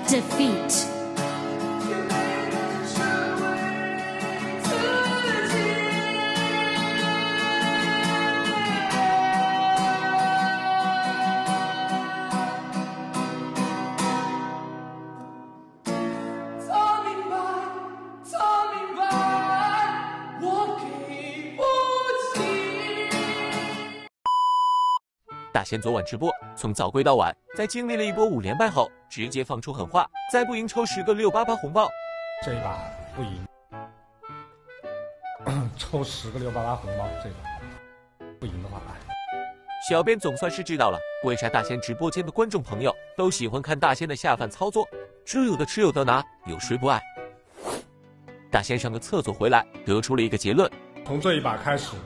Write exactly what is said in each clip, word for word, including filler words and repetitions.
Defeat. “大仙昨晚直播，从早归到晚，在经历了一波五连败后，直接放出狠话：再不赢抽十个六八八红包。 这一把不赢，抽十个六八八红包，这把不赢的话，哎。” 小编总算是知道了，为啥大仙直播间的观众朋友都喜欢看大仙的下饭操作，这有的吃有的拿，有谁不爱？大仙上个厕所回来，得出了一个结论： 从这一把开始。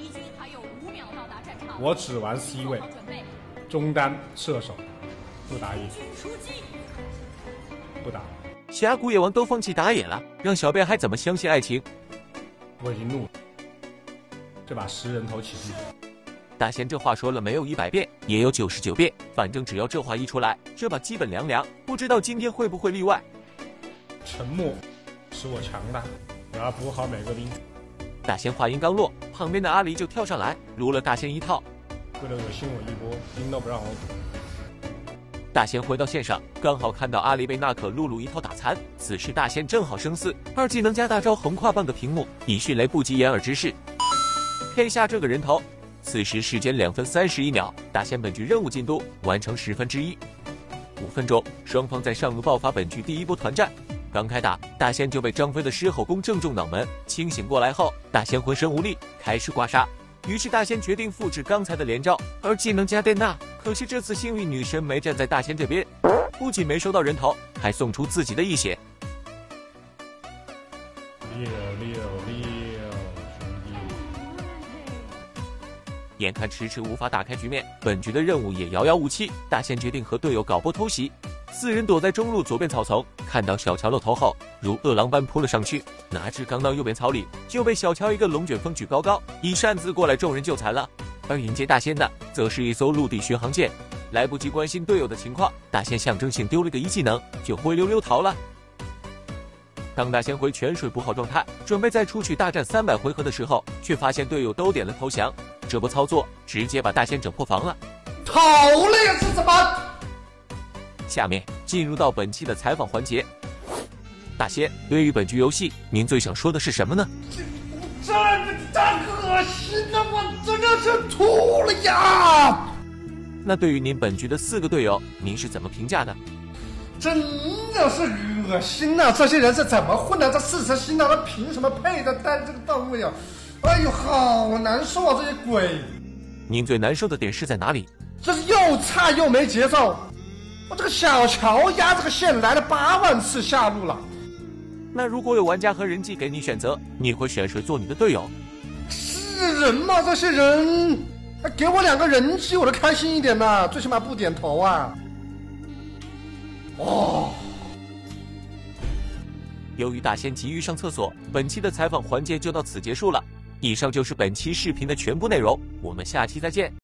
我只玩 C 位，中单射手，不打野，不打。 峡谷野王都放弃打野了，让小编还怎么相信爱情？ 我已经怒了，这把十人头起地。 大仙这话说了没有一百遍，也有九十九遍，反正只要这话一出来，这把基本凉凉。不知道今天会不会例外？ 沉默使我强大，我要补好每个兵。 大仙话音刚落，旁边的阿离就跳上来撸了大仙一套。 为了恶心我一波，兵都不让我补。 大仙回到线上，刚好看到阿离被娜可露露一套打残。此时大仙正好升四，二技能加大招横跨半个屏幕，以迅雷不及掩耳之势 K 下这个人头。此时时间两分三十一秒，大仙本局任务进度完成十分之一。五分钟，双方在上路爆发本局第一波团战。刚开打，大仙就被张飞的狮吼功正中脑门。清醒过来后，大仙浑身无力，开始刮痧。于是大仙决定复制刚才的连招，而技能加电娜。可惜这次幸运女神没站在大仙这边，不仅没收到人头，还送出自己的一血。 六六六，兄弟！ 眼看迟迟无法打开局面，本局的任务也遥遥无期。大仙决定和队友搞波偷袭。四人躲在中路左边草丛，看到小乔露头后，如饿狼般扑了上去，哪知刚到右边草里，就被小乔一个龙卷风举高高，一扇子过来，众人就残了。而迎接大仙的，则是一艘陆地巡航舰。来不及关心队友的情况，大仙象征性丢了个一技能，就灰溜溜逃了。当大仙回泉水补好状态，准备再出去大战三百回合的时候，却发现队友都点了投降。这波操作直接把大仙整破防了。 逃了呀，是怎么？ 下面进入到本期的采访环节。大仙，对于本局游戏，您最想说的是什么呢？ 这太恶心了，我真的是吐了呀！ 那对于您本局的四个队友，您是怎么评价的？ 真的是恶心呐、啊！这些人是怎么混的？这四十星啊，他凭什么配得担这个段位啊？哎呦，好难受啊！这些鬼。 您最难受的点是在哪里？ 这是又差又没节奏。我这个小乔压这个线来了八万次下路了。 那如果有玩家和人机给你选择，你会选谁做你的队友？ 是人吗？这些人，给我两个人机我都开心一点呐，最起码不点头啊。哦。 由于大仙急于上厕所，本期的采访环节就到此结束了。以上就是本期视频的全部内容，我们下期再见。